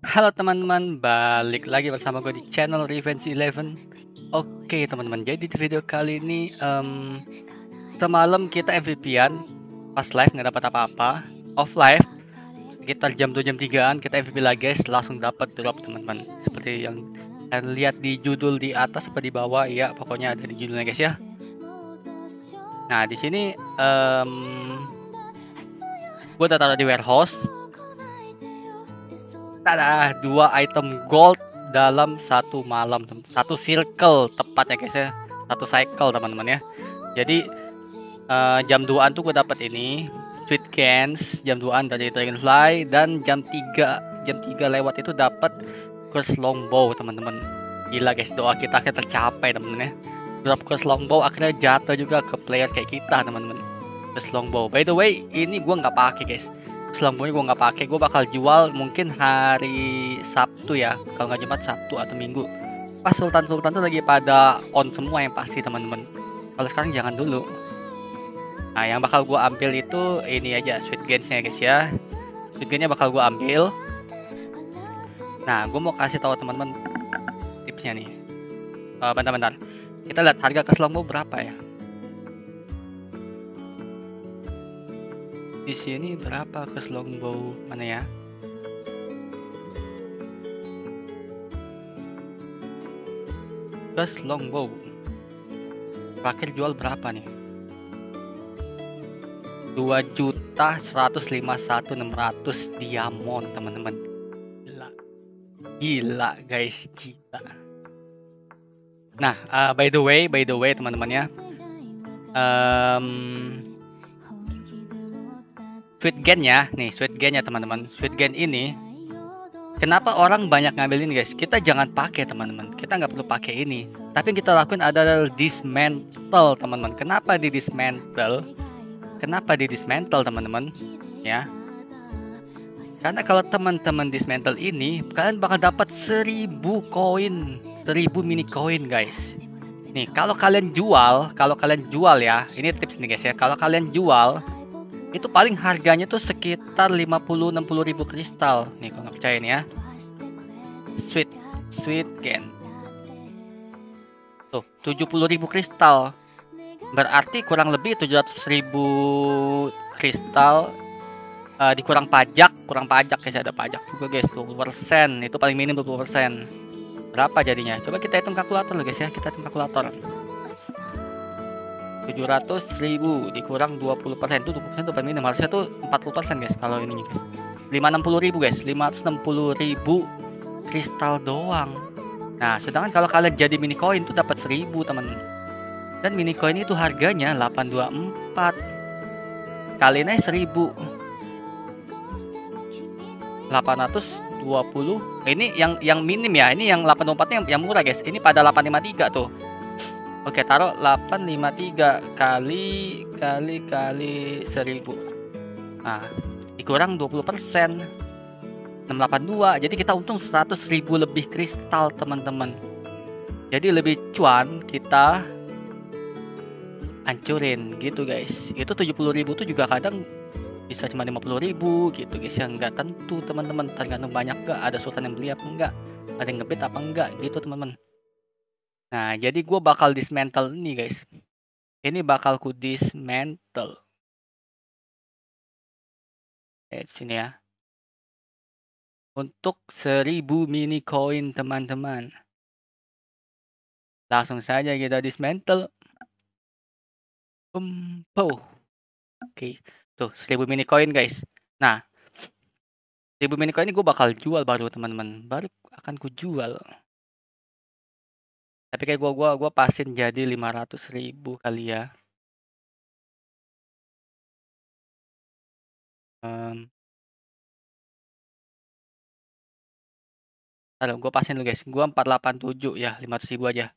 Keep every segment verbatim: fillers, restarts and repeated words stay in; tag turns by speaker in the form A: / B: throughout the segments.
A: Halo teman-teman, balik lagi bersama gue di channel Revenge Eleven. Oke teman-teman, jadi di video kali ini um, semalam kita M V P-an pas live nggak dapat apa-apa. Off live sekitar jam dua jam tigaan kita M V P lagi guys, langsung dapat drop teman-teman. Seperti yang kalian lihat di judul di atas atau di bawah ya, pokoknya ada di judulnya guys ya. Nah di sini um, gue udah taruh di warehouse. Ada dua item gold dalam satu malam, satu circle tepat ya guys ya, satu cycle teman-teman ya. Jadi uh, jam duaan tuh gue dapat ini Sweet Cans jam duaan dari Dragonfly, dan jam tiga jam tiga lewat itu dapat Curse Longbow teman-teman. Gila guys, doa kita akhirnya tercapai teman-teman ya. Drop Curse Longbow akhirnya jatuh juga ke player kayak kita teman-teman. Curse Longbow, by the way ini gue nggak pakai guys. Selambungnya gue nggak pakai, gue bakal jual mungkin hari Sabtu ya, kalau nggak Jumat, Sabtu atau Minggu pas Sultan Sultan tuh lagi pada on semua yang pasti teman-teman. Kalau sekarang jangan dulu. Nah yang bakal gue ambil itu ini aja Sweet Gainsnya guys ya. Sweet Gainsnya bakal gue ambil. Nah gue mau kasih tahu teman-teman tipsnya nih. Uh, bentar-bentar, kita lihat harga ke Selombo berapa ya. Di sini berapa ke Longbow mana ya? Ke Longbow terakhir jual berapa nih? dua juta seratus lima puluh satu ribu enam ratus diamond teman-teman. Gila. Gila guys, gila. Nah, uh, by the way, by the way teman-teman ya. Um, Sweet Gain ya, nih Sweet Gain ya teman-teman. Sweet Gain ini, kenapa orang banyak ngambilin guys? Kita jangan pakai teman-teman. Kita nggak perlu pakai ini. Tapi yang kita lakuin adalah dismantle teman-teman. Kenapa di dismantle? Kenapa di dismantle teman-teman? Ya. Karena kalau teman-teman dismantle ini, kalian bakal dapat seribu koin, seribu mini koin guys. Nih kalau kalian jual, kalau kalian jual ya, ini tips nih guys ya. Kalau kalian jual itu paling harganya tuh sekitar lima puluh enam puluh ribu kristal. Nih kalau nggak percaya nih ya. Sweet Sweet Gain. Tuh, tujuh puluh ribu kristal. Berarti kurang lebih tujuh ratus ribu kristal uh, dikurang pajak, kurang pajak guys, ada pajak juga guys, dua puluh persen. Itu paling minim dua puluh persen. Berapa jadinya? Coba kita hitung kalkulator loh guys ya, kita hitung kalkulator. tujuh ratus ribu dikurang dua puluh persen itu dua puluh persen tuh paling minim, harusnya tuh empat puluh persen guys kalau ini guys. lima ratus enam puluh ribu guys, lima ratus enam puluh ribu kristal doang. Nah, sedangkan kalau kalian jadi mini coin tuh dapat seribu teman. Dan mini coin itu harganya delapan ratus dua puluh empat. Kalinya seribu. delapan ratus dua puluh. Ini yang yang minim ya. Ini yang delapan puluh empat yang yang murah guys. Ini pada delapan ratus lima puluh tiga tuh. Oke, taruh delapan ratus lima puluh tiga kali kali kali seribu. Nah, dikurang dua puluh persen. enam ratus delapan puluh dua. Jadi kita untung seratus ribu lebih kristal, teman-teman. Jadi lebih cuan kita hancurin gitu, guys. Itu tujuh puluh ribu tuh juga kadang bisa cuma lima puluh ribu gitu, guys. Yang enggak tentu, teman-teman. Tergantung banyak gak ada sultan yang beli apa enggak. Ada yang ngebet apa enggak gitu, teman-teman. Nah, jadi gue bakal dismantle ini guys. Ini bakal ku dismantle. Eh, sini ya. Untuk seribu mini coin teman-teman. Langsung saja kita dismantle. Um, oh. Oke, tuh seribu mini coin guys. Nah, seribu mini coin ini gue bakal jual baru teman-teman. Baru akan ku jual. Tapi kayak gue gua gua pasin jadi lima ratus ribu kali ya. Um, Aduh, gue pasin dulu guys. Gue empat ratus delapan puluh tujuh ya, lima ratus ribu aja.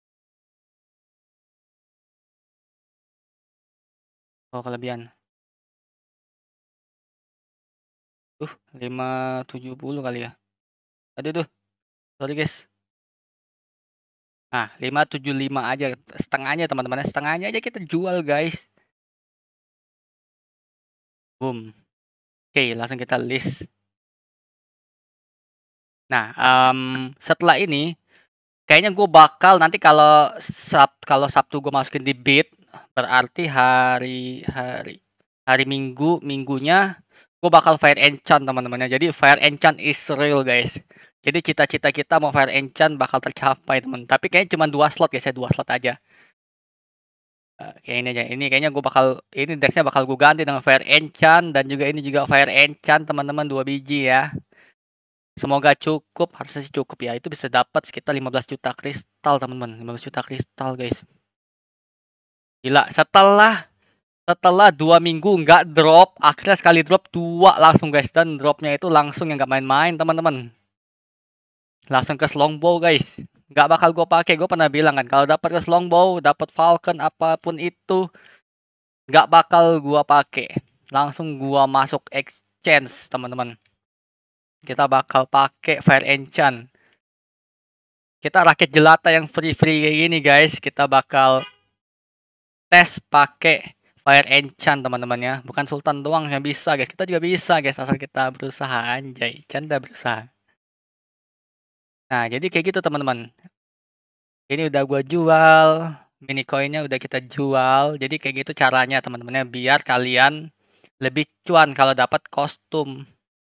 A: Oh, kelebihan. Tuh, lima ratus tujuh puluh kali ya. Aduh tuh. Sorry guys. Nah, lima ratus tujuh puluh lima aja, setengahnya teman-teman, setengahnya aja kita jual guys. Boom. Oke, langsung kita list. Nah, um, setelah ini kayaknya gue bakal nanti kalau sab kalau Sabtu gue masukin di bid, berarti hari hari hari Minggu minggunya gue bakal fire enchant teman-temannya. Jadi fire enchant is real guys. Jadi cita-cita kita mau fire enchant bakal tercapai teman. Tapi kayaknya cuma dua slot guys ya, dua slot aja. Uh, kayak ini aja. Ini kayaknya gue bakal ini dexnya bakal gue ganti dengan fire enchant dan juga ini juga fire enchant teman-teman, dua biji ya. Semoga cukup, harusnya sih cukup ya. Itu bisa dapat sekitar lima belas juta kristal teman-teman, lima belas juta kristal guys. Gila, setelah setelah dua minggu nggak drop, akhirnya sekali drop dua langsung guys, dan dropnya itu langsung yang nggak main-main teman-teman. Langsung ke longbow guys. Nggak bakal gue pakai, gue pernah bilang kan kalau dapat ke longbow, dapat falcon apapun itu nggak bakal gue pakai. Langsung gua masuk exchange teman-teman. Kita bakal pakai fire enchant. Kita rakit jelata yang free-free kayak gini guys. Kita bakal tes pakai fire enchant teman-teman ya. Bukan sultan doang yang bisa guys. Kita juga bisa guys asal kita berusaha, anjay. Canda berusaha. Nah, jadi kayak gitu teman-teman. Ini udah gua jual. Mini coinnya udah kita jual. Jadi kayak gitu caranya teman-teman ya, biar kalian lebih cuan kalau dapat kostum.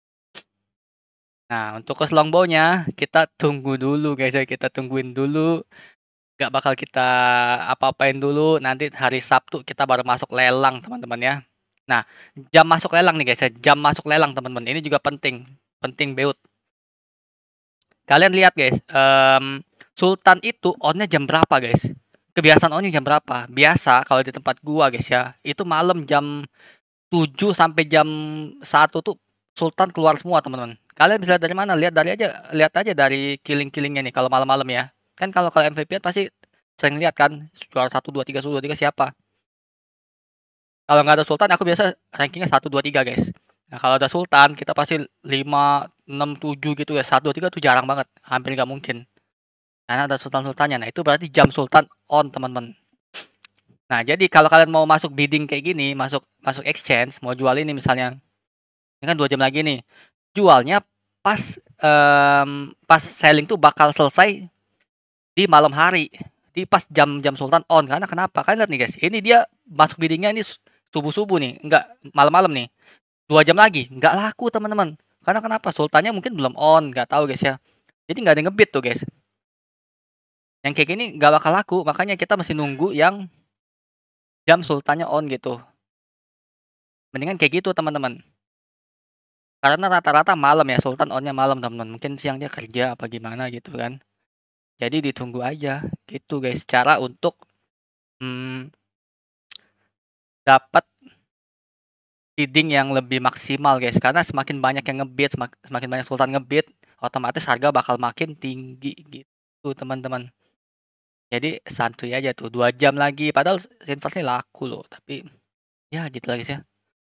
A: Nah, untuk ke longbow-nya kita tunggu dulu guys ya. Kita tungguin dulu. Gak bakal kita apa-apain dulu. Nanti hari Sabtu kita baru masuk lelang teman-teman ya. Nah, jam masuk lelang nih guys ya. Jam masuk lelang teman-teman. Ini juga penting. Penting beut. Kalian lihat guys. Um, Sultan itu on-nya jam berapa guys? Kebiasaan on-nya jam berapa? Biasa kalau di tempat gua guys ya. Itu malam jam tujuh sampai jam satu tuh Sultan keluar semua teman-teman. Kalian bisa lihat dari mana? Lihat dari aja, lihat aja dari killing-killingnya nih kalau malam-malam ya. Kan kalau kalau M V P pasti sering lihat kan juara satu dua tiga satu dua tiga siapa. Kalau nggak ada Sultan aku biasa rankingnya satu dua tiga guys. Nah, kalau ada Sultan kita pasti lima enam tujuh gitu ya. satu dua tiga tuh jarang banget, hampir nggak mungkin. Karena ada Sultan-sultannya. Nah, itu berarti jam Sultan on, teman-teman. Nah, jadi kalau kalian mau masuk bidding kayak gini, masuk masuk exchange, mau jual ini misalnya. Ini kan dua jam lagi nih. Jualnya pas um, pas selling tuh bakal selesai di malam hari, di pas jam-jam Sultan on. Karena kenapa? Kalian lihat nih guys, ini dia masuk biddingnya ini subuh-subuh nih, enggak malam-malam nih, dua jam lagi, nggak laku teman-teman. Karena kenapa? Sultannya mungkin belum on, nggak tahu guys ya. Jadi nggak ada ngebid tuh guys. Yang kayak gini nggak bakal laku, makanya kita masih nunggu yang jam Sultannya on gitu. Mendingan kayak gitu teman-teman. Karena rata-rata malam ya, Sultan onnya malam teman-teman. Mungkin siang dia kerja apa gimana gitu kan. Jadi ditunggu aja gitu guys, cara untuk hmm, dapat bidding yang lebih maksimal guys. Karena semakin banyak yang ngebid, semak, semakin banyak Sultan ngebid, otomatis harga bakal makin tinggi gitu teman-teman. Jadi santuy aja tuh, dua jam lagi. Padahal Sinverse ini laku loh, tapi ya gitu lah guys ya.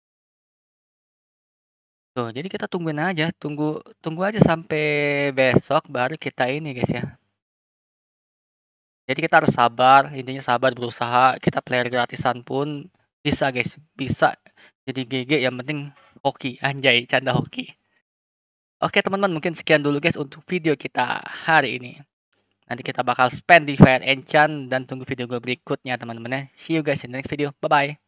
A: Tuh, jadi kita tungguin aja, tunggu tunggu aja sampai besok baru kita ini guys ya. Jadi kita harus sabar, intinya sabar, berusaha. Kita player gratisan pun bisa guys, bisa jadi G G, yang penting hoki, anjay, canda hoki. Oke teman-teman, mungkin sekian dulu guys untuk video kita hari ini. Nanti kita bakal spend di Fire Enchant dan tunggu video gue berikutnya teman-teman ya. See you guys in the next video, bye bye.